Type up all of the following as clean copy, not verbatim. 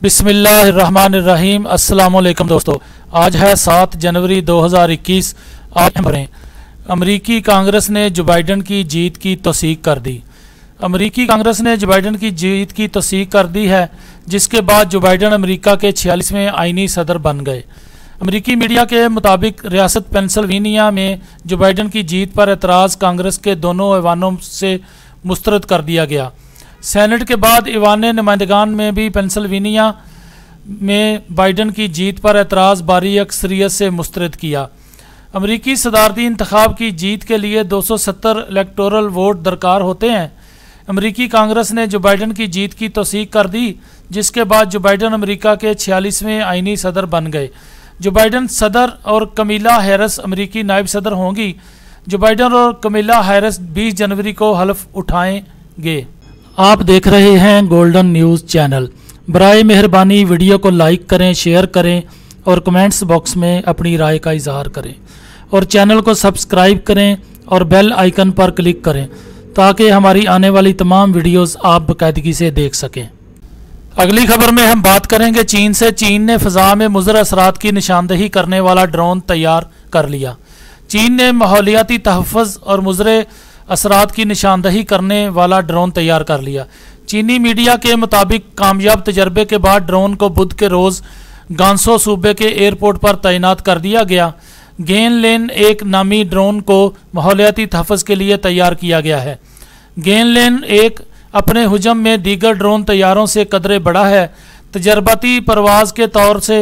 बिस्मिल्लाहिर्रहमानिर्रहीम। अस्सलाम वालेकुम दोस्तों, आज है 7 जनवरी 2021। आज खबरें। अमेरिकी कांग्रेस ने जो बाइडेन की जीत की तौसीक कर दी। अमेरिकी कांग्रेस ने जो बाइडेन की जीत की तौसीक कर दी है, जिसके बाद जो बाइडेन अमेरिका के 46वें आईनी सदर बन गए। अमेरिकी मीडिया के मुताबिक रियासत पेंसिल्वेनिया में जो बाइडेन की जीत पर एतराज़ कांग्रेस के दोनों ऐवानों से मुस्तरद कर दिया गया। सेनेट के बाद ऐवान नुमाइंदगान में भी पेंसिल्वेनिया में बाइडेन की जीत पर एतराज़ भारी अक्सरियत से मुस्तरद किया। अमेरिकी सदारती इंतखाब की जीत के लिए 270 इलेक्टोरल वोट दरकार होते हैं। अमेरिकी कांग्रेस ने जो बाइडेन की जीत की तौसीक कर दी, जिसके बाद जो बाइडेन अमेरिका के 46वें आईनी सदर बन गए। जो बाइडेन सदर और कमीला हैरिस अमेरिकी नायब सदर होंगी। जो बाइडेन और कमीला हैरिस 20 जनवरी को हल्फ उठाएंगे। आप देख रहे हैं गोल्डन न्यूज़ चैनल। बराए मेहरबानी वीडियो को लाइक करें, शेयर करें और कमेंट्स बॉक्स में अपनी राय का इजहार करें और चैनल को सब्सक्राइब करें और बेल आइकन पर क्लिक करें ताकि हमारी आने वाली तमाम वीडियोस आप बाकायदगी से देख सकें। अगली खबर में हम बात करेंगे चीन से। चीन ने फ़ज़ा में मुज़र असरात की निशानदही करने वाला ड्रोन तैयार कर लिया। चीन ने माहौलियाती तहफ़्फ़ुज़ और मुज़र असरात की निशानदही करने वाला ड्रोन तैयार कर लिया। चीनी मीडिया के मुताबिक कामयाब तजर्बे के बाद ड्रोन को बुध के रोज़ गांसो सूबे के एयरपोर्ट पर तैनात कर दिया गया। गेन लेन एक नामी ड्रोन को माहौलियाती तहफ़्फ़ुज़ के लिए तैयार किया गया है। गेन लेन एक अपने हुजम में दीगर ड्रोन तैयारों से कदरे बड़ा है। तजर्बाती परवाज़ के तौर से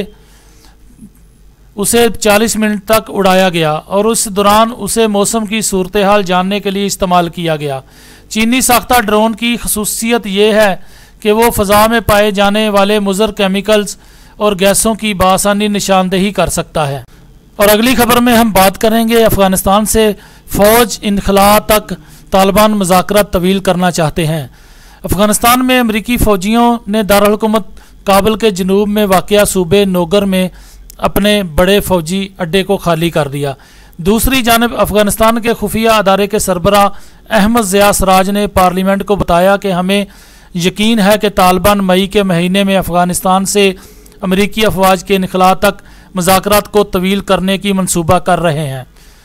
उसे 40 मिनट तक उड़ाया गया और उस दौरान उसे मौसम की सूरत हाल जानने के लिए इस्तेमाल किया गया। चीनी साख्ता ड्रोन की खसूसियत यह है कि वो फ़ज़ा में पाए जाने वाले मुज़र केमिकल्स और गैसों की बआसानी निशानदही कर सकता है। और अगली खबर में हम बात करेंगे अफ़गानिस्तान से। फ़ौज इनखला तक तालिबान मुज़ाकरात तवील करना चाहते हैं। अफ़गानिस्तान में अमरीकी फ़ौजियों ने दारुल हुकूमत काबुल के जनूब में वाक़या सूबे नोगर में अपने बड़े फ़ौजी अड्डे को खाली कर दिया। दूसरी जानब अफ़गानिस्तान के खुफिया अदारे के सरबराह अहमद ज़िया सराज ने पार्लियामेंट को बताया कि हमें यकीन है कि तालिबान मई के महीने में अफ़गानिस्तान से अमरीकी अफवाज के इनखला तक मुज़ाकरात को तवील करने की मनसूबा कर रहे हैं।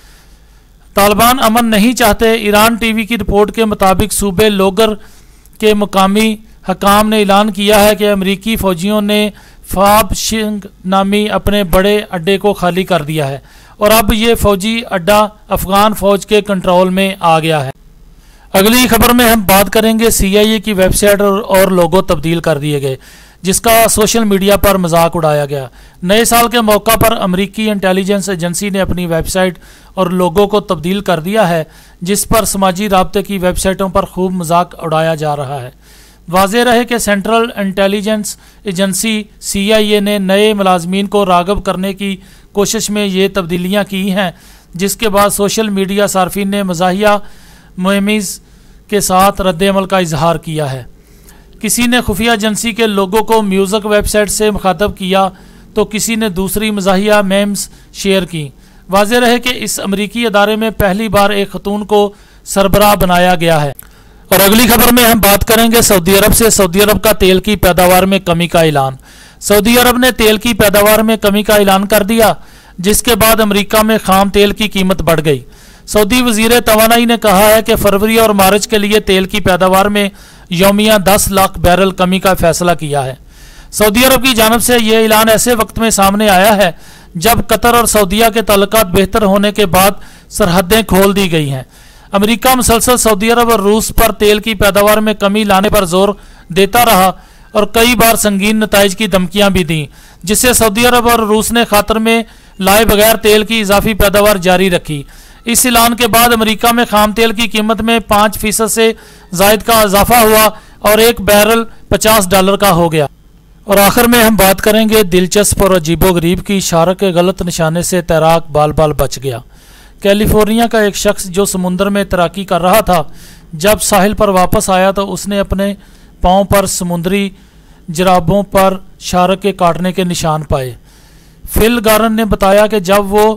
तालिबान अमन नहीं चाहते। ईरान टीवी की रिपोर्ट के मुताबिक सूबे लोगर के मुकामी हकाम ने ऐलान किया है कि अमरीकी फ़ौजियों ने फाब शिंग नामी अपने बड़े अड्डे को खाली कर दिया है और अब ये फ़ौजी अड्डा अफ़गान फ़ौज के कंट्रोल में आ गया है। अगली खबर में हम बात करेंगे CIA की वेबसाइट और लोगो तब्दील कर दिए गए, जिसका सोशल मीडिया पर मजाक उड़ाया गया। नए साल के मौका पर अमेरिकी इंटेलिजेंस एजेंसी ने अपनी वेबसाइट और लोगो को तब्दील कर दिया है, जिस पर समाजी राब्ते की वेबसाइटों पर खूब मजाक उड़ाया जा रहा है। वाज़ेह रहे कि सेंट्रल इंटेलिजेंस एजेंसी CIA ने नए मुलाजमीन को राग़ब करने की कोशिश में ये तब्दीलियाँ की हैं, जिसके बाद सोशल मीडिया सार्फिन ने मज़ाहिया मुहिम्स के साथ रद्द-ए-अमल का इजहार किया है। किसी ने खुफिया एजेंसी के लोगों को म्यूज़िक वेबसाइट से मुखातब किया तो किसी ने दूसरी मज़ाहिया मेम्स शेयर की। वाज़ेह रहे कि इस अमरीकी अदारे में पहली बार एक खतून को सरबराह बनाया गया है। और अगली खबर में हम बात करेंगे सऊदी अरब से। सऊदी अरब का तेल की पैदावार में कमी का ऐलान। सऊदी अरब ने तेल की पैदावार में कमी का ऐलान कर दिया, जिसके बाद अमेरिका में खाम तेल की कीमत बढ़ गई। सऊदी वज़ीर तवानाई ने कहा है कि फरवरी और मार्च के लिए तेल की पैदावार में यौमिया 10 लाख बैरल कमी का फैसला किया है। सऊदी अरब की जानब से यह ऐलान ऐसे वक्त में सामने आया है जब कतर और सऊदीया के ताल्लुकात बेहतर होने के बाद सरहदें खोल दी गई हैं। अमेरिका मुसलसल सऊदी अरब और रूस पर तेल की पैदावार में कमी लाने पर जोर देता रहा और कई बार संगीन नताइज की धमकियां भी दी, जिससे सऊदी अरब और रूस ने खातर में लाए बगैर तेल की इजाफी पैदावार जारी रखी। इस ऐलान के बाद अमेरिका में खाम तेल की कीमत में 5% से जायद का इजाफा हुआ और एक बैरल $50 का हो गया। और आखिर में हम बात करेंगे दिलचस्प और अजीबोगरीब की। शार्क के गलत निशाने से तैराक बाल बाल बच गया। कैलिफोर्निया का एक शख्स जो समुंदर में तैराकी कर रहा था, जब साहिल पर वापस आया तो उसने अपने पाँव पर समुद्री जराबों पर शार्क के काटने के निशान पाए। फिल गारन ने बताया कि जब वो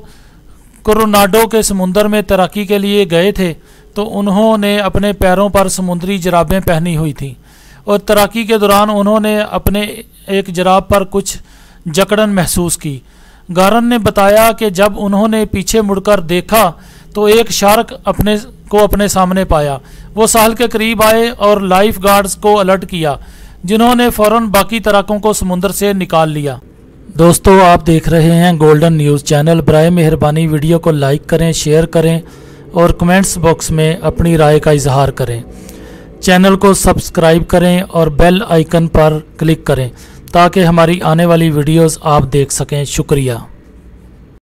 कोरोनाडो के समुंदर में तैराकी के लिए गए थे तो उन्होंने अपने पैरों पर समुद्री जराबें पहनी हुई थीं और तैराकी के दौरान उन्होंने अपने एक जराब पर कुछ जकड़न महसूस की। गारन ने बताया कि जब उन्होंने पीछे मुड़कर देखा तो एक शार्क अपने सामने पाया। वो साहल के करीब आए और लाइफ गार्ड्स को अलर्ट किया, जिन्होंने फ़ौरन बाकी तैराकों को समुद्र से निकाल लिया। दोस्तों, आप देख रहे हैं गोल्डन न्यूज़ चैनल। बराए मेहरबानी वीडियो को लाइक करें, शेयर करें और कमेंट्स बॉक्स में अपनी राय का इजहार करें। चैनल को सब्सक्राइब करें और बेल आइकन पर क्लिक करें ताकि हमारी आने वाली वीडियोस आप देख सकें। शुक्रिया।